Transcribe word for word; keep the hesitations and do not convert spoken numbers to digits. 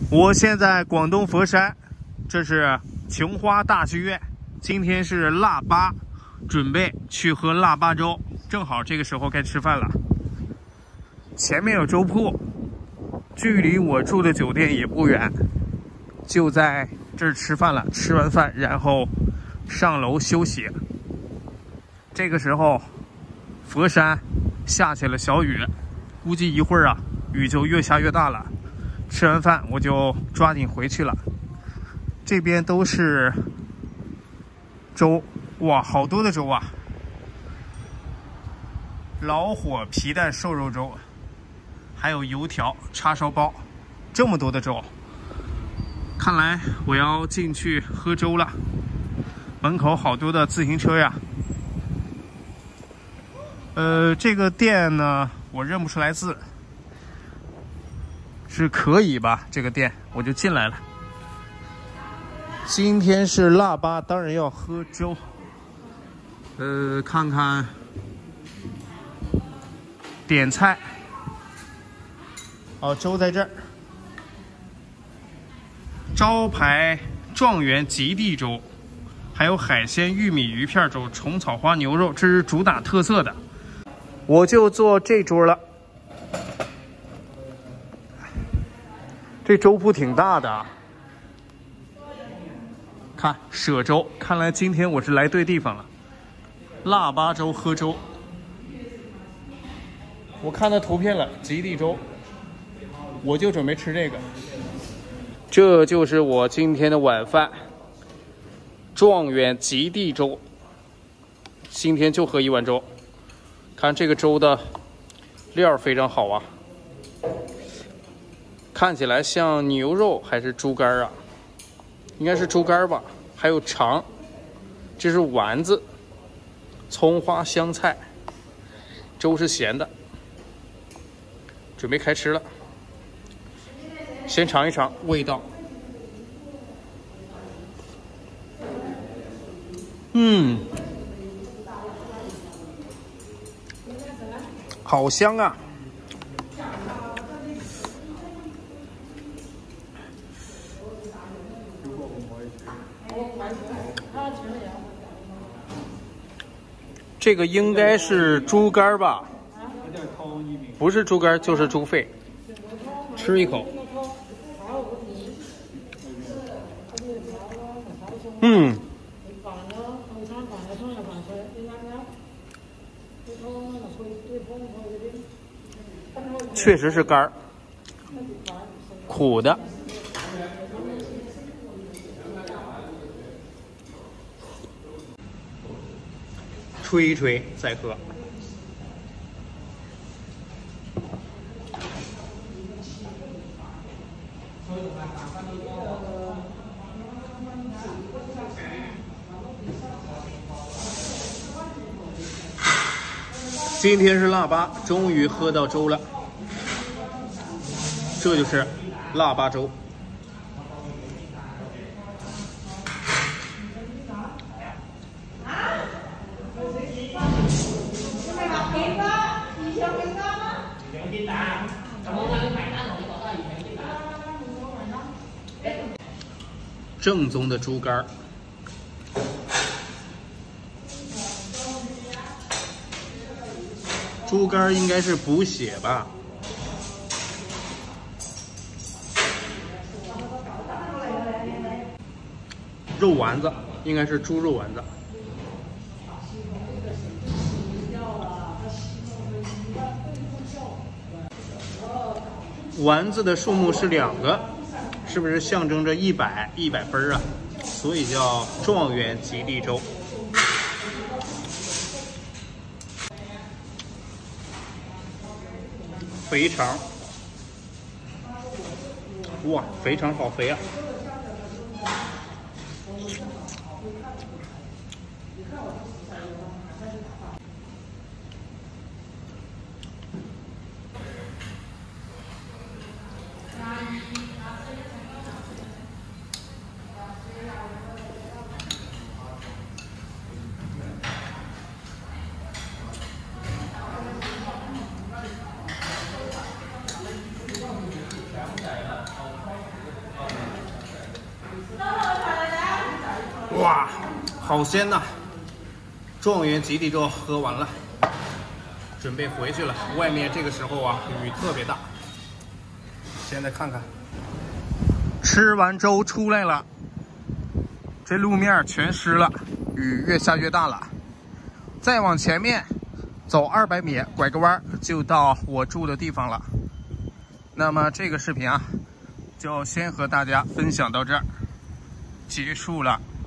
我现在广东佛山，这是琼花大剧院。今天是腊八，准备去喝腊八粥，正好这个时候该吃饭了。前面有粥铺，距离我住的酒店也不远，就在这儿吃饭了。吃完饭，然后上楼休息。这个时候，佛山下起了小雨，估计一会儿啊，雨就越下越大了。吃完饭我就抓紧回去了。这边都是粥，哇，好多的粥啊！老火皮蛋瘦肉粥，还有油条、叉烧包，这么多的粥。看来我要进去喝粥了。门口好多的自行车呀。呃，这个店呢，我认不出来字。是可以吧？这个店我就进来了。今天是腊八，当然要喝粥。呃，看看点菜。哦，粥在这儿。招牌状元及第粥，还有海鲜玉米鱼片粥、虫草花牛肉，这是主打特色的。我就做这桌了。这粥铺挺大的啊，看舍粥，看来今天我是来对地方了。腊八粥喝粥，我看到图片了，及第粥，我就准备吃这个。这就是我今天的晚饭，状元及第粥。今天就喝一碗粥，看这个粥的料非常好啊。看起来像牛肉还是猪肝啊？应该是猪肝吧。还有肠，这是丸子，葱花香菜，粥是咸的。准备开吃了，先尝一尝味道。嗯，好香啊！这个应该是猪肝吧？不是猪肝就是猪肺。吃一口。嗯。确实是肝，苦的。吹一吹再喝。今天是腊八，终于喝到粥了。这就是腊八粥。正宗的猪肝，猪肝应该是补血吧。肉丸子应该是猪肉丸子。丸子的数目是两个，是不是象征着一百一百分啊？所以叫状元及第粥。肥肠，哇，肥肠好肥啊！ 哇，好鲜呐！状元及第粥喝完了，准备回去了。外面这个时候啊，雨特别大。现在看看，吃完粥出来了，这路面全湿了，雨越下越大了。再往前面走二百米，拐个弯就到我住的地方了。那么这个视频啊，就先和大家分享到这儿，结束了。